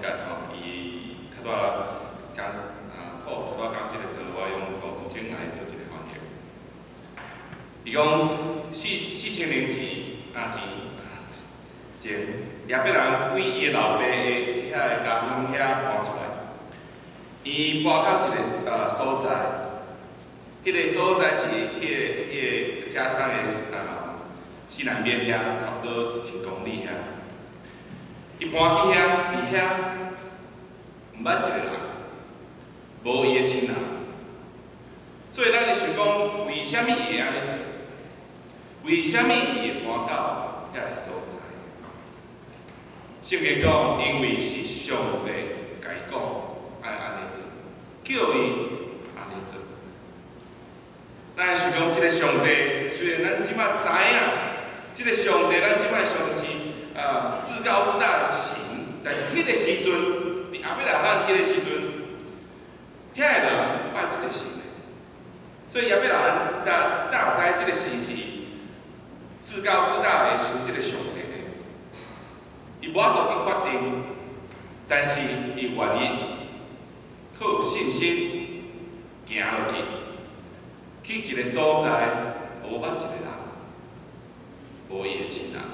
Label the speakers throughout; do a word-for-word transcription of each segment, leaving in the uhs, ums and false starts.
Speaker 1: 间吼，伊头拄仔讲啊，好，头拄仔讲即个段，我用五分钟来做一个翻译。伊讲四四千年前啊前前，叶伯人为伊个老爸个遐个家乡遐搬出来，伊搬到一个呃所在，迄、那个所在是迄、那个迄、那个家乡个啊西南边遐，差不多一千公里遐。伊搬去遐，伫遐毋捌一个人，无伊个亲人，所以咱会想讲，为虾米伊会安尼做？为虾米伊会搬到遐个所在？圣经讲，因为是上帝甲伊讲爱安尼做，叫伊安尼做。咱会想讲，即个上帝虽然咱即摆知影，即个上帝咱即摆上是啊至高至大的神，但是迄个时阵，伫后尾来汉迄个时阵，遐个人拜即个神的，所以后尾来汉大大知即个神是至高至大的，是即个上帝。伊无法度去决定，但是伊愿意靠信心行落去，去一个所在，无捌一个人，无伊的亲人，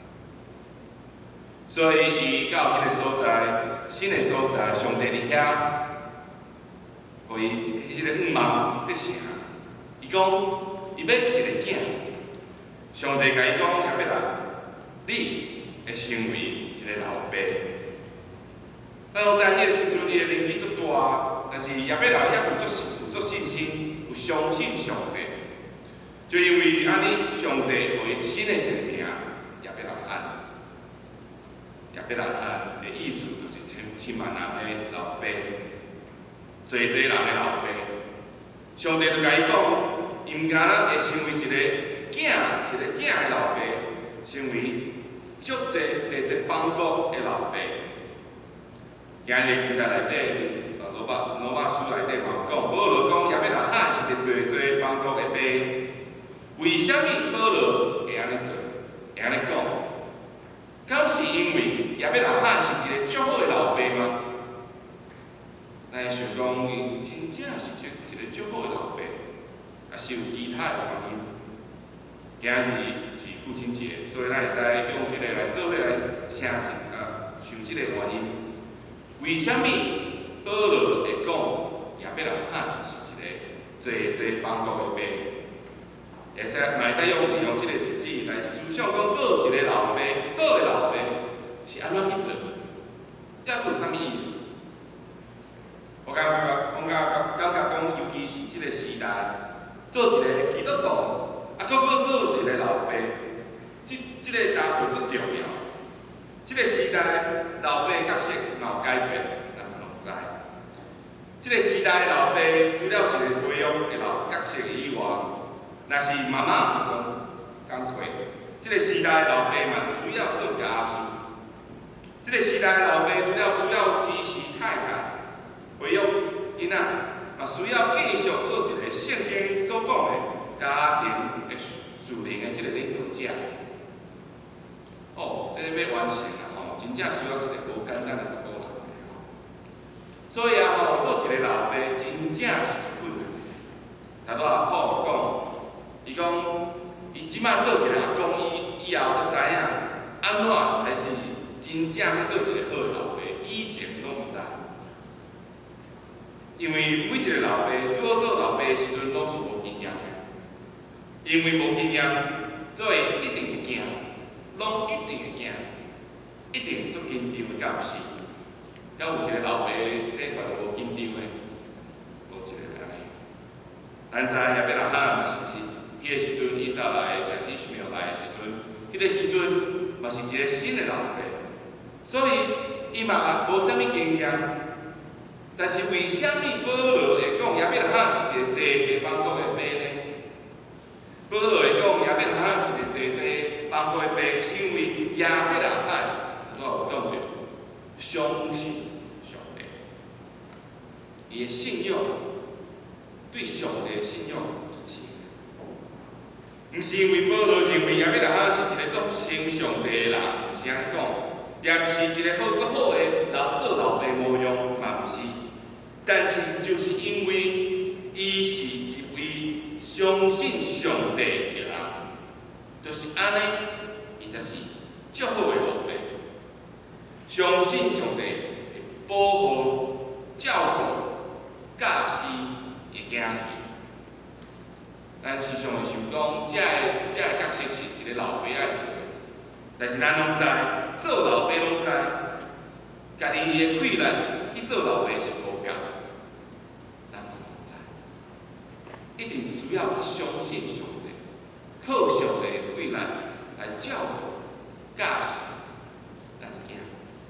Speaker 1: 所以伊到迄个所在，新的所在，上帝伫遐，互伊迄个愿望得成。伊讲，伊要一个囝，上帝甲伊讲，也要来，你会成为一个老爸。咱拢知迄个时阵，伊的年纪足大，但是也要来，也有足有足信心，有相信上帝。就因为安尼，上帝互伊新的一个名，也要来按，也要来按的意思就是千千万人的老爸，侪侪人的老爸。上帝就甲伊讲，伊毋敢会成为一个囝，一个囝的老爸，成为足侪侪侪邦国的老爸。今日记载内底，呃，罗马罗马书内底嘛讲，保罗讲亚伯拉罕是一个侪侪邦国的爸。为虾米保罗会安尼做？会安尼讲？敢是因为亚伯拉罕是一个足好的老爸吗？咱会想讲，伊真正是一一个足好的老爸，还是有其他的原因？今日是父亲节，所以咱会使用这个来做伙来写一啊，想这个原因。为虾米保罗会讲亚伯拉罕是一个侪侪邦国的爸？会使嘛会使用利用这个日子来思想讲，做一个老爸，好的老爸是安怎去做？抑有啥物意思？我感觉，我感感觉讲，尤其是这个时代，做一个基督徒，啊，搁搁做一个老爸，这这个搭配足重要。这个时代，老爸角色嘛有改变，咱拢知。这个时代的老爸，除了是个培育的老角色以外，若是妈妈有讲工课，这个时代的老爸嘛需要做家事。这个时代的老爸除了需要支持太太，培育囡仔，嘛需要继续做一个圣经所讲的家庭的属灵的这个领导者。哦，这个要完成啊！吼，真正需要一个无简单的查甫人。所以啊，吼，做一个老爸真正是足困难。头拄阿普讲，伊讲，伊即摆做一个阿公以以后才知影，安怎才是真正要做一个好的老爸，以前拢毋知。因为每一个老爸拄好做老爸的时阵，拢是无经验的。因为无经验，所以一定会惊。拢一定会惊，一定足紧张的，敢毋是？敢有一个老爸生出来就无紧张的，无一个安尼。咱知亚伯拉罕嘛是一，迄个时阵以撒来，城市ishmael来的时阵，迄个时阵嘛是一个新的老爸，所以伊嘛无啥物经验。但是为虾米保罗会讲亚伯拉罕是一个侪侪邦国的爸呢？保罗会讲亚伯拉罕是一个侪侪。邦国的爸，是因为亚伯拉罕，我有讲着，相信上帝，伊的信仰对上帝的信仰足深。毋是因为保罗认为亚伯拉罕是一个足信上帝的人，毋是安尼讲，也毋是一个好足好的老做老爸模样嘛毋是，但是就是因为伊是一位相信上帝的人，就是安尼，伊才是足好的老爸。相信上帝会保护、照顾、教示伊囝士。咱时常会想讲，这个这个角色是一个老爸爱做的，但是咱拢知，做老爸拢知，家己的困难去做老爸是无够，咱拢知，一定需要去相信上帝，靠上帝的困难来照顾、教示咱的囝。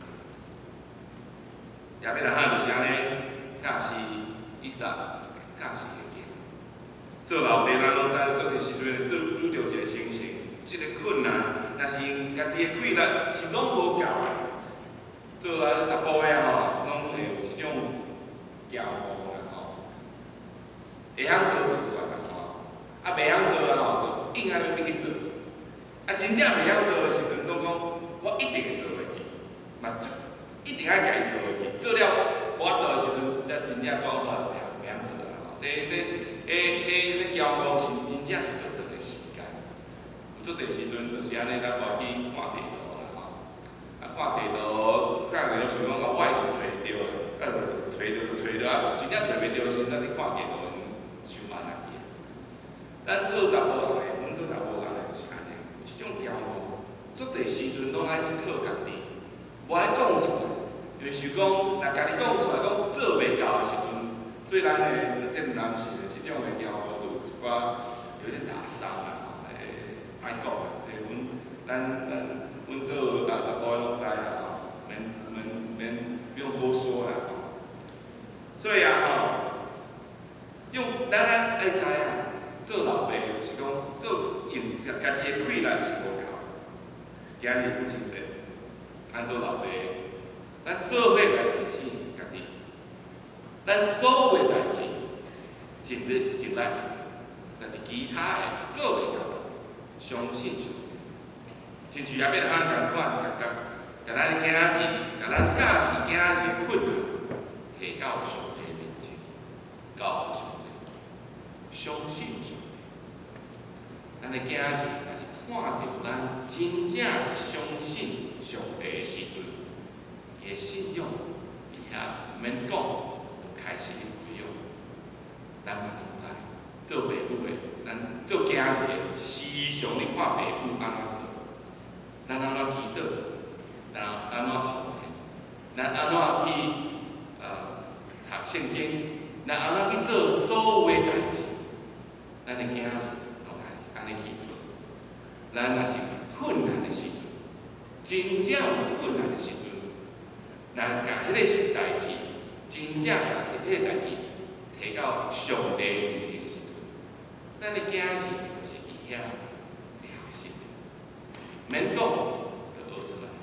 Speaker 1: 亚伯拉罕就是安尼教示以撒，教示伊的囝。做老爸，咱拢知，做阵时阵会拄拄着一个情形，一个困难，若是因家己的困难是拢无够的。做咱查甫的吼，拢会有即种骄傲啦吼，会晓做就算啦吼，啊袂晓做啊吼，就硬爱要要去做。啊真正袂晓做的时阵，拢讲我一定会做会去，嘛一定爱家己做会去。做了无法度的时阵，才真正讲我袂晓袂晓做啦吼。这这。迄、迄、迄骄傲是真正是足长的时间。有足侪时阵就是安尼，咱无去看地图啦吼。啊，看地图，看地图想讲，啊，我一定找着啊，啊，找着就找着啊，真正找袂着的时阵，咱去看地图，伤慢啊去。咱做查某人的，阮做查某人的就是安尼，有即种骄傲，足侪时阵拢爱去靠家己，无爱讲出来。就是讲，若家己讲出来，讲做袂到的时阵，对咱的这男士的这种的骄傲，都有一寡有点打伤啦，诶，歹讲啊，这阮咱咱阮做啊查甫的拢知啦吼，免免免不用多说啦吼。所以啊吼，用咱咱爱知啊，做老爸就是讲做用家己的困难是无够，今日父亲节，咱做老爸，咱做伙来提醒家己。咱所有的代志，尽力尽力，但是其他的做袂到，相信上帝。亲像也免通共款，甲甲甲咱囝子，甲咱教示囝子的困难，提到上帝面前，交上帝，相信上帝。咱的囝子若是看到咱真正相信上帝的时阵，伊的信仰伫遐免讲。开始去培养，咱嘛拢知，做爸母的，咱做囝仔的，时常咧看爸母安怎做，咱安怎祈祷，咱安怎奉献，咱安怎去呃读圣经，咱安怎去做所有的代志，咱的囝仔拢爱安尼去做。咱若是困难的时阵，真正有困难的时阵，咱甲迄个代志。真正甲迄个代志提到上帝面前的时阵，咱的囝子就是伊遐会学习，免讲就学出来。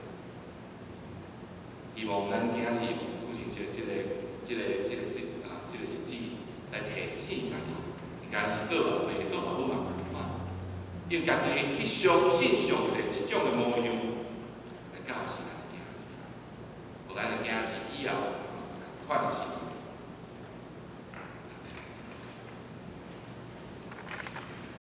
Speaker 1: 希望咱囝子用父亲节即个、即个、即个、即啊、即个日子来提醒家己，应该是做老爸、做老母嘛共款，用家己去相信上帝即种的模样来教示咱的囝子，互咱的囝子以后。换的是。